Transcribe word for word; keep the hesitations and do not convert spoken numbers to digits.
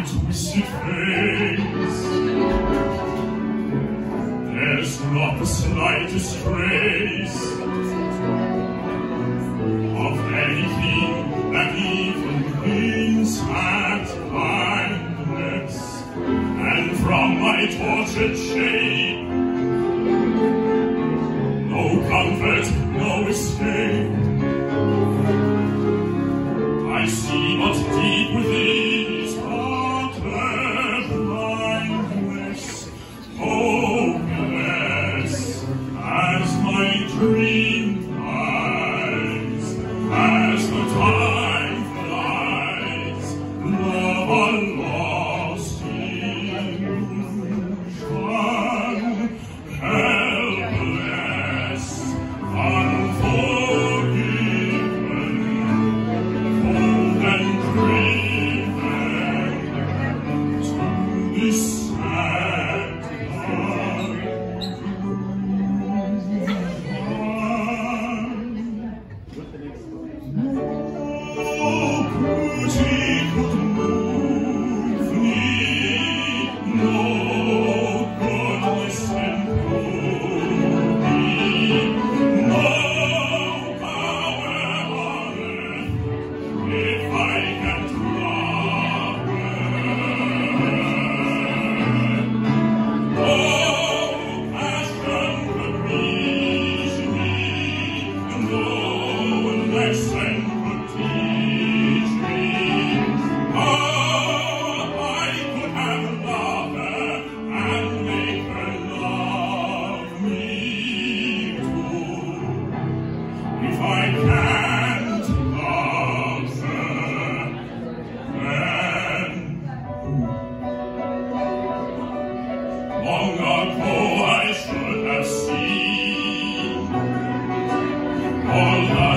my twisted face. There's not the slightest trace of anything that even hints at kindness, and from my tortured shape, no comfort, no escape. I see but deep within his utter blindness, hopeless as my dream dies, as the time flies, love a lost illusion, helpless, unforgiven, cold and driven to this sad long ago I should have seen all the